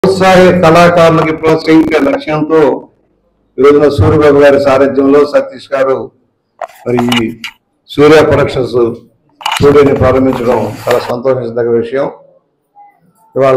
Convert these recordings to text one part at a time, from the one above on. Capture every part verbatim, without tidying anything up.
ఉత్సాహి కళాకారులకి ప్రోత్సహించే లక్ష్యంతో ఈరోజున సూర్యబాబు గారి సారథ్యంలో సతీష్ గారు మరి సూర్య ప్రొడక్షన్స్ స్టూడియోని ప్రారంభించడం చాలా సంతోషించదగ్గ విషయం. ఇవాళ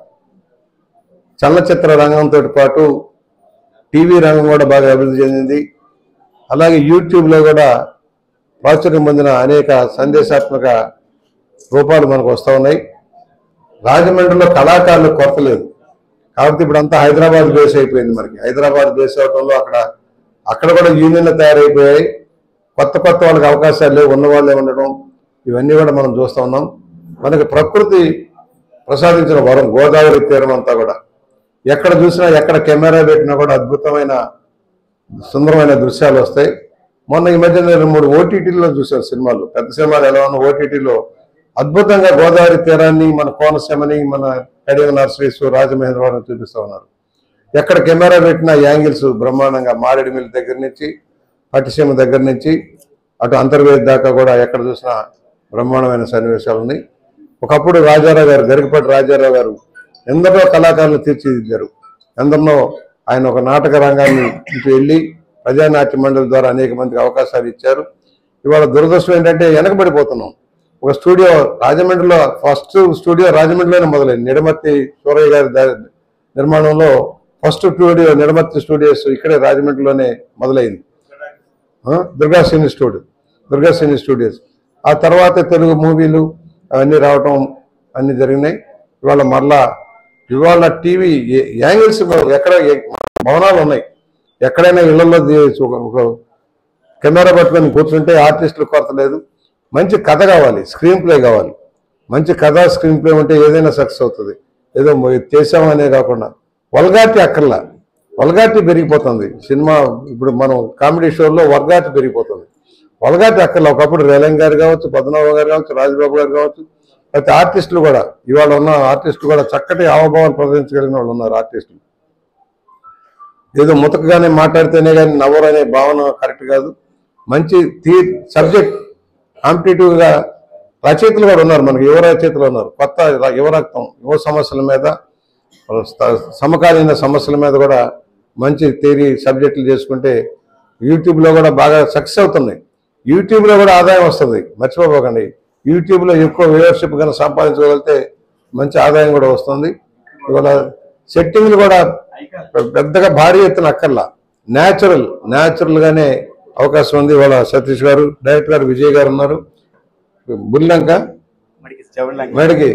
చలనచిత్ర రంగంతో పాటు టీవీ రంగం కూడా బాగా అభివృద్ధి చెందింది. అలాగే యూట్యూబ్లో కూడా ప్రాచుర్యం పొందిన అనేక సందేశాత్మక రూపాలు మనకు వస్తూ ఉన్నాయి. రాజమండ్రిలో కళాకారులు కొరత లేదు కాబట్టి ఇప్పుడు అంతా హైదరాబాద్ బేస్ అయిపోయింది. మనకి హైదరాబాద్ బేస్ అవడంలో అక్కడ అక్కడ కూడా యూనియన్లు తయారైపోయాయి. కొత్త కొత్త వాళ్ళకి అవకాశాలు లేవు, ఉన్న వాళ్ళే ఉండడం, ఇవన్నీ కూడా మనం చూస్తూ ఉన్నాం. మనకి ప్రకృతి ప్రసాదించిన వరం గోదావరి తీరం అంతా కూడా ఎక్కడ చూసినా ఎక్కడ కెమెరా పెట్టినా కూడా అద్భుతమైన సుందరమైన దృశ్యాలు వస్తాయి. మొన్న ఈ మధ్య నేను మూడు ఓటీటీలో చూశాను సినిమాలు, పెద్ద సినిమాలు ఎలా ఉన్న ఓటీటీలో అద్భుతంగా గోదావరి తీరాన్ని, మన కోనసీమని, మన కడియం నర్సరీస్, రాజమహేంద్రవరం చూపిస్తూ ఉన్నారు. ఎక్కడ కెమెరా పెట్టినా యాంగిల్స్ బ్రహ్మాండంగా మారేడుమిల్లి దగ్గర నుంచి పట్టిసీమ దగ్గర నుంచి అటు అంతర్వేది దాకా కూడా ఎక్కడ చూసినా బ్రహ్మాండమైన సన్నివేశాలు ఉన్నాయి. ఒకప్పుడు రాజారావు గారు, గరికపాటి రాజారావు గారు ఎందరో కళాకారులు తీర్చిదిద్దారు. ఎందరినో ఆయన ఒక నాటక రంగాన్ని ఇంటి వెళ్ళి ప్రజానాట్య మండలి ద్వారా అనేక మందికి అవకాశాలు ఇచ్చారు. ఇవాళ దురదృష్టం ఏంటంటే వెనకబడిపోతున్నాం. ఒక స్టూడియో రాజమండ్రిలో, ఫస్ట్ స్టూడియో రాజమండ్రిలోనే మొదలైంది. నిడమర్తి సూరయ్య గారి నిర్మాణంలో ఫస్ట్ స్టూడియో నిడమర్తి స్టూడియోస్ ఇక్కడే రాజమండ్రిలోనే మొదలైంది. Durga cine studio Durga cine studios ఆ తర్వాత తెలుగు మూవీలు అవన్నీ రావటం అన్నీ జరిగినాయి. ఇవాళ మరలా ఇవాళ టీవీ యాంగిల్స్ ఎక్కడ భవనాలు ఉన్నాయి, ఎక్కడైనా ఇళ్లలో ఒక కెమెరా పట్టుకొని కూర్చుంటే ఆర్టిస్టులు కొరత లేదు. మంచి కథ కావాలి, స్క్రీన్ ప్లే కావాలి. మంచి కథ, స్క్రీన్ ప్లే ఉంటే ఏదైనా సక్సెస్ అవుతుంది. ఏదో చేసామనే కాకుండా వల్గాటి అక్కర్లా, వల్గాటి పెరిగిపోతుంది సినిమా. ఇప్పుడు మనం కామెడీ షోల్లో వల్గాటి పెరిగిపోతుంది. వల్గాటి అక్కర్లా. ఒకప్పుడు రేలంగ్ గారు కావచ్చు, పద్మనాభం గారు కావచ్చు, రాజబాబు గారు కావచ్చు, ప్రతి ఆర్టిస్టులు కూడా ఇవాళ ఉన్న ఆర్టిస్టులు కూడా చక్కటి హావభావాలు ప్రదర్శించగలిగిన వాళ్ళు ఉన్నారు ఆర్టిస్టులు. ఏదో ముతకగానే మాట్లాడితేనే కానీ నవ్వరు అనే భావన కరెక్ట్ కాదు. మంచి తీ సబ్జెక్ట్ కాంపిటేటివ్గా రచయితలు కూడా ఉన్నారు, మనకి యువ రచయితలు ఉన్నారు. కొత్త యువరక్తం, యువ సమస్యల మీద, సమకాలీన సమస్యల మీద కూడా మంచి థియరీ సబ్జెక్టులు చేసుకుంటే యూట్యూబ్లో కూడా బాగా సక్సెస్ అవుతున్నాయి. యూట్యూబ్లో కూడా ఆదాయం వస్తుంది, మర్చిపోకండి. యూట్యూబ్లో ఎక్కువ వ్యూవర్షిప్ కనుక సంపాదించగలిగితే మంచి ఆదాయం కూడా వస్తుంది. ఇవాళ సెట్టింగ్లు కూడా పెద్దగా భారీ ఎత్తున అక్కర్లా, న్యాచురల్ న్యాచురల్గానే అవకాశం ఉంది. ఇవాళ సతీష్ గారు, డైరెక్టర్ గారు విజయ్ గారు ఉన్నారు. బుల్లంక మేడకి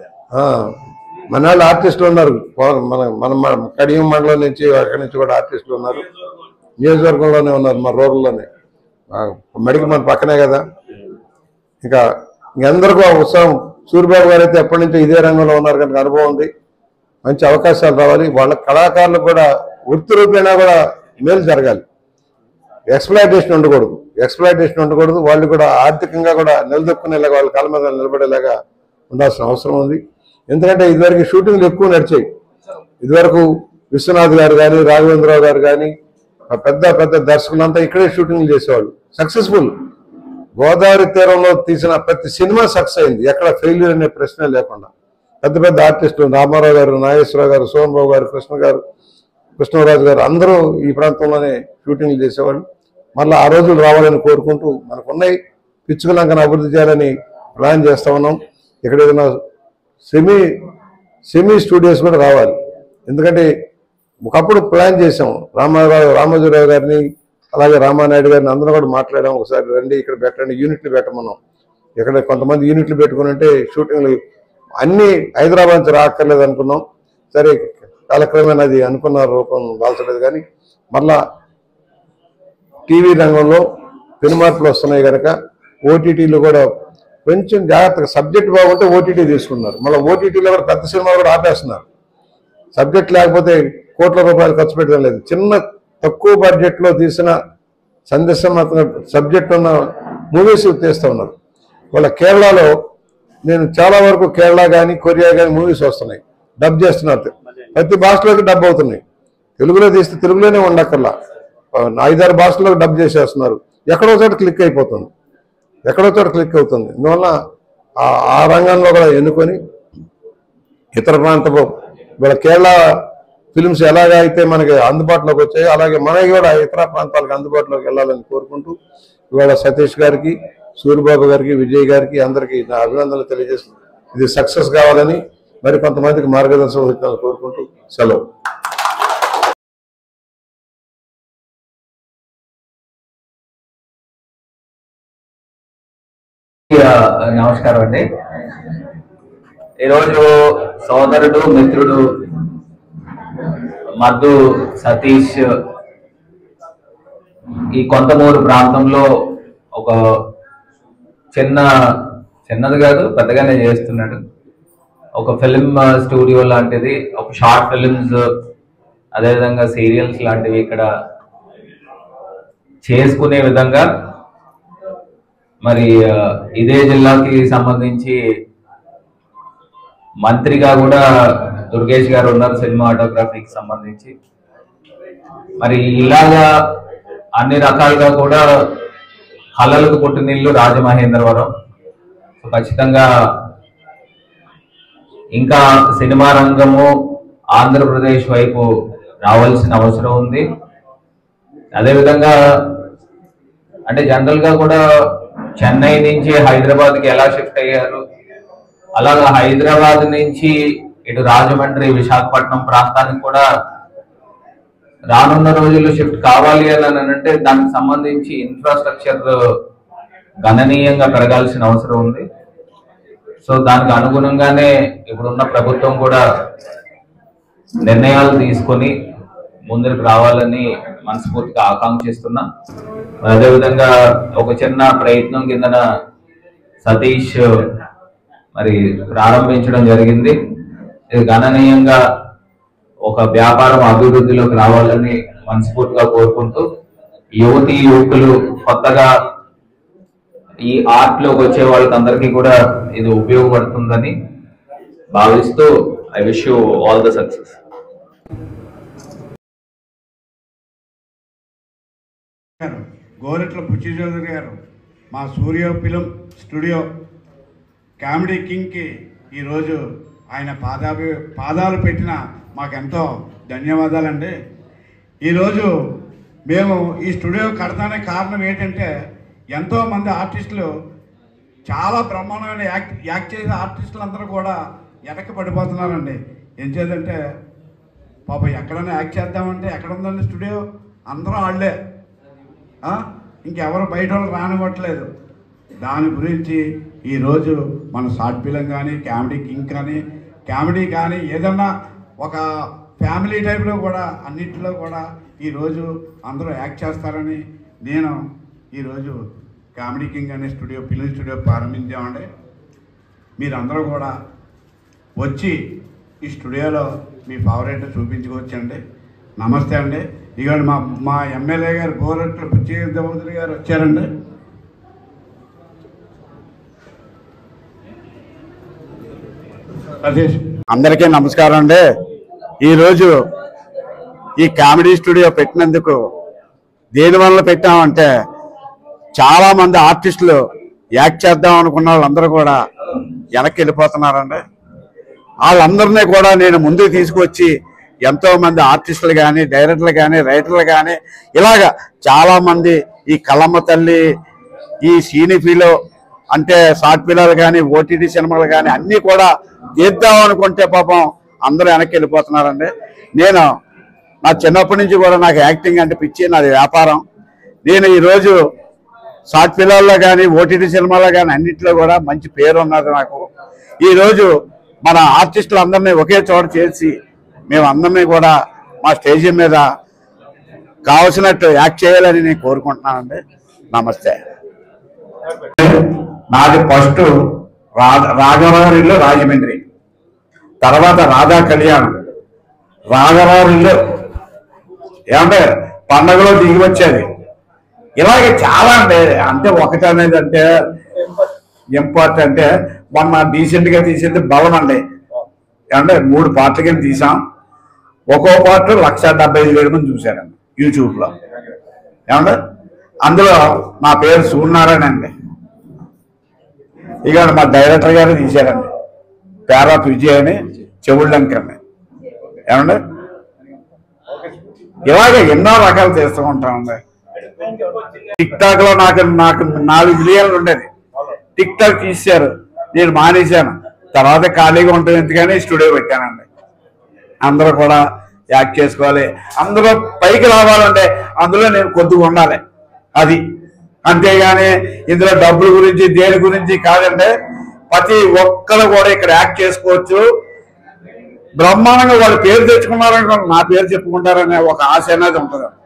మన వాళ్ళు ఆర్టిస్టులు ఉన్నారు. మన మన కడియం మండలం నుంచి అక్కడి నుంచి కూడా ఆర్టిస్టులు ఉన్నారు. నియోజకవర్గంలోనే ఉన్నారు, మా రూరల్లోనే. మెడికి మన పక్కనే కదా. ఇంకా ఇంకెందరికీ ఉత్సాహం. సూర్యబాబు గారు అయితే ఎప్పటి నుంచో ఇదే రంగంలో ఉన్నారు కనుక అనుభవం ఉంది. మంచి అవకాశాలు రావాలి. వాళ్ళ కళాకారులు కూడా వృత్తి రూపేణా కూడా మేలు జరగాలి. ఎక్స్ప్లాయిటేషన్ ఉండకూడదు ఎక్స్ప్లాయిటేషన్ ఉండకూడదు వాళ్ళు కూడా ఆర్థికంగా కూడా నిలదొక్కునేలాగా, వాళ్ళ కాళ్ళ మీద నిలబడేలాగా ఉండాల్సిన అవసరం ఉంది. ఎందుకంటే ఇదివరకు షూటింగ్లు ఎక్కువ నడిచాయి. ఇదివరకు విశ్వనాథ్ గారు కానీ, రాఘవేంద్రరావు గారు కానీ, పెద్ద పెద్ద దర్శకులంతా ఇక్కడే షూటింగ్లు చేసేవాళ్ళు. సక్సెస్ఫుల్. గోదావరి తీరంలో తీసిన ప్రతి సినిమా సక్సెస్ అయింది, ఎక్కడ ఫెయిల్యూర్ అనే ప్రశ్నే లేకుండా. పెద్ద పెద్ద ఆర్టిస్టులు రామారావు గారు, నాగేశ్వరరావు గారు, సోమబాబు గారు, కృష్ణ గారు, కృష్ణరాజు గారు అందరూ ఈ ప్రాంతంలోనే షూటింగ్లు చేసేవాళ్ళు. మళ్ళీ ఆ రోజులు రావాలని కోరుకుంటూ మనకున్నాయి. పిచ్చుకలంకను అభివృద్ధి చేయాలని ప్లాన్ చేస్తూ ఉన్నాం. ఇక్కడ ఏదైనా సెమీ సెమీ స్టూడియోస్ కూడా రావాలి. ఎందుకంటే ఒకప్పుడు ప్లాన్ చేసాం. రామారావు రామోజీరావు గారిని, అలాగే రామానాయుడు గారిని అందరూ కూడా మాట్లాడాం. ఒకసారి రండి ఇక్కడ పెట్టండి, యూనిట్లు పెట్టమన్నాం. ఇక్కడ కొంతమంది యూనిట్లు పెట్టుకుని ఉంటే షూటింగ్లు అన్నీ హైదరాబాద్ నుంచి రాక్కర్లేదు అనుకున్నాం. సరే కాలక్రమేణా అది అనుకున్న రూపం దాల్చలేదు. కానీ మళ్ళా టీవీ రంగంలో పెనుమార్పులు వస్తున్నాయి కనుక ఓటీటీలు కూడా కొంచెం జాగ్రత్తగా, సబ్జెక్ట్ బాగుంటే ఓటీటీ తీసుకున్నారు. మళ్ళీ ఓటీటీలో కూడా పెద్ద సినిమాలు కూడా ఆపేస్తున్నారు. సబ్జెక్ట్ లేకపోతే కోట్ల రూపాయలు ఖర్చు పెట్టడం లేదు. చిన్న తక్కువ బడ్జెట్లో తీసిన సందేశాత్మక సబ్జెక్ట్ ఉన్న మూవీస్ తీస్తూ ఉన్నారు. వాళ్ళ కేరళలో నేను చాలా వరకు కేరళ కానీ, కొరియా కానీ మూవీస్ వస్తున్నాయి, డబ్ చేస్తున్నారు. ప్రతి భాషలోకి డబ్ అవుతున్నాయి. తెలుగులో తీస్తే తెలుగులోనే ఉండక్కర్లా, ఐదారు భాషలకు డబ్ చేసేస్తున్నారు. ఎక్కడో చోట క్లిక్ అయిపోతుంది, ఎక్కడో చోట క్లిక్ అవుతుంది. అందువల్ల ఆ రంగంలో కూడా ఎన్నుకొని ఇతర ప్రాంతపు ఇవాళ కేరళ ఫిల్మ్స్ ఎలాగా అయితే మనకి అందుబాటులోకి వచ్చాయో అలాగే మనకి కూడా ఇతర ప్రాంతాలకు అందుబాటులోకి వెళ్ళాలని కోరుకుంటూ ఇవాళ సతీష్ గారికి, సూర్యబాబు గారికి, విజయ్ గారికి అందరికీ నా అభినందనలు తెలియజేస్తూ ఇది సక్సెస్ కావాలని మరి కొంతమందికి మార్గదర్శనం కోరుకుంటూ సెలవు. నమస్కారం అండి. ఈరోజు సోదరుడు మిత్రుడు మద్దు సతీష్ ఈ కొంతమూరు ప్రాంతంలో ఒక చిన్న చిన్నది కాదు పెద్దగానే చేస్తున్నాడు. ఒక ఫిల్మ్ స్టూడియో లాంటిది, ఒక షార్ట్ ఫిల్మ్స్ అదేవిధంగా సీరియల్స్ లాంటివి ఇక్కడ చేసుకునే విధంగా మరి ఇదే జిల్లాకి సంబంధించి మంత్రిగా కూడా దుర్గేష్ గారు ఉన్నారు సినిమాటోగ్రఫీకి సంబంధించి. మరి ఇలాగా అన్ని రకాలుగా కూడా కళలకు పుట్టినిల్లు రాజమహేంద్రవరం. ఖచ్చితంగా ఇంకా సినిమా రంగము ఆంధ్రప్రదేశ్ వైపు రావాల్సిన అవసరం ఉంది. అదేవిధంగా అంటే జనరల్ గా కూడా చెన్నై నుంచి హైదరాబాద్కి ఎలా షిఫ్ట్ అయ్యారు, అలాగా హైదరాబాద్ నుంచి ఇటు రాజమండ్రి, విశాఖపట్నం ప్రాంతానికి కూడా రానున్న రోజుల్లో షిఫ్ట్ కావాలి అని అంటే దానికి సంబంధించి ఇన్ఫ్రాస్ట్రక్చర్ గణనీయంగా పెరగాల్సిన అవసరం ఉంది. సో దానికి అనుగుణంగానే ఇప్పుడున్న ప్రభుత్వం కూడా నిర్ణయాలు తీసుకొని ముందుకు రావాలని మనస్ఫూర్తిగా ఆకాంక్షిస్తున్నా. అదేవిధంగా ఒక చిన్న ప్రయత్నం కిందన సతీష్ మరి ప్రారంభించడం జరిగింది. ఇది గణనీయంగా ఒక వ్యాపారం అభివృద్ధిలోకి రావాలని మనస్ఫూర్తిగా కోరుకుంటూ యువతి యువకులు కొత్తగా ఈ ఆర్ట్ లోకి వచ్చే వాళ్ళకందరికీ కూడా ఇది ఉపయోగపడుతుందని భావిస్తూ I wish you all the success. Goretla Bucchi Chaudhary గారు మా సూర్య ఫిలిం స్టూడియో కామెడీ కింగ్కి ఈరోజు ఆయన పాదాభి పాదాలు పెట్టిన మాకెంతో ధన్యవాదాలండి. ఈరోజు మేము ఈ స్టూడియో కడతానికి కారణం ఏంటంటే ఎంతోమంది ఆర్టిస్టులు చాలా బ్రహ్మాండమైన యాక్ట్ యాక్ట్ చేసే ఆర్టిస్టులు అందరూ కూడా వెనక్కి పడిపోతున్నారండి. ఏం చేద్దంటే పాపం ఎక్కడైనా యాక్ట్ చేద్దామంటే ఎక్కడ ఉందండి స్టూడియో, అందరూ వాళ్ళే, ఇంకెవరు బయట వాళ్ళు రానివ్వట్లేదు. దాని గురించి ఈరోజు మన షార్ట్ ఫిలిం కానీ కామెడీ కింగ్ కానీ కామెడీ కానీ ఏదన్నా ఒక ఫ్యామిలీ టైప్లో కూడా అన్నింటిలో కూడా ఈరోజు అందరూ యాక్ట్ చేస్తారని నేను ఈరోజు కామెడీ కింగ్ అనే స్టూడియో ఫిలిం స్టూడియో ప్రారంభించామండి. మీరందరూ కూడా వచ్చి ఈ స్టూడియోలో మీ ఫేవరెట్ చూపించుకోవచ్చండి. నమస్తే అండి. ఇవాళ మా మా ఎమ్మెల్యే గారు గోరెట్ల బుచ్చి చౌదరి గారు వచ్చారండి. అందరికీ నమస్కారం అండి. ఈరోజు ఈ కామెడీ స్టూడియో పెట్టినందుకు దేనివల్ల పెట్టామంటే చాలామంది ఆర్టిస్టులు యాక్ట్ చేద్దాం అనుకున్న వాళ్ళందరూ కూడా వెనక్కి వెళ్ళిపోతున్నారండి. వాళ్ళందరినీ కూడా నేను ముందుకు తీసుకొచ్చి ఎంతోమంది ఆర్టిస్టులు కానీ డైరెక్టర్లు కానీ రైటర్లు కానీ ఇలాగ చాలామంది ఈ కలమ్మ తల్లి ఈ సీనిఫీలో అంటే షార్ట్ ఫిల్మ్లు కానీ ఓటీటీ సినిమాలు కానీ అన్నీ కూడా తీద్దాం అనుకుంటే పాపం అందరూ వెనక్కి వెళ్ళిపోతున్నారండి. నేను నా చిన్నప్పటి నుంచి కూడా నాకు యాక్టింగ్ అంటే పిచ్చి, నాది వ్యాపారం. నేను ఈరోజు షార్ట్ ఫిల్మ్లో కానీ ఓటీటీ సినిమాలో కానీ అన్నింటిలో కూడా మంచి పేరు ఉన్నది నాకు. ఈరోజు మన ఆర్టిస్టులు అందరినీ ఒకే చోట చేసి మేము అందరినీ కూడా మా స్టేజ్ మీద కావలసినట్టు యాక్ట్ చేయాలని నేను కోరుకుంటున్నానండి. నమస్తే. నాది ఫస్ట్ రాఘవారిల్లు రాజమండ్రి, తర్వాత రాధా కళ్యాణం, రాఘవారిల్లు ఏమంటే పండగలో దిగి వచ్చేది. ఇలాగే చాలా అంటే అంటే ఒకటి అనేది అంటే ఇంపార్టెంట్ అంటే మొన్న డీసెంట్గా తీసింది భవన్ అండి. ఏమంటే మూడు పార్ట్ల కింద తీసాం. ఒక్కో పార్ట్ లక్ష డెబ్బై ఐదు వేల మంది చూశారండి యూట్యూబ్లో. ఏమంటే అందులో నా పేరు సూర్యనారాయణ అండి. ఇక మా డైరెక్టర్ గారు తీశారండి పేరాప్ విజయ్ అని చెవుళ్ళంకర్ని. ఏమండి ఇలాగే ఎన్నో రకాలు చేస్తూ ఉంటామండి. టిక్ టాక్ లో నాకు నాకు నాలుగు మిలియన్లు ఉండేది. టిక్ టాక్ తీశారు, నేను మానేశాను. తర్వాత ఖాళీగా ఉంటుంది ఎందుకని స్టూడియో పెట్టానండి. అందరూ కూడా యాక్ట్ చేసుకోవాలి, అందరూ పైకి రావాలంటే అందులో నేను కొద్దిగా ఉండాలి, అది అంతేగాని ఇందులో డబ్బుల గురించి దేని గురించి కాదంటే ప్రతి ఒక్కరు కూడా ఇక్కడ యాక్ట్ చేసుకోవచ్చు. బ్రహ్మాండంగా వాళ్ళు పేరు తెచ్చుకున్నారనుకో నా పేరు చెప్పుకుంటారనే ఒక ఆశ అనేది ఉంటుంది.